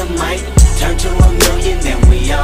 the mic, turn to a million, then we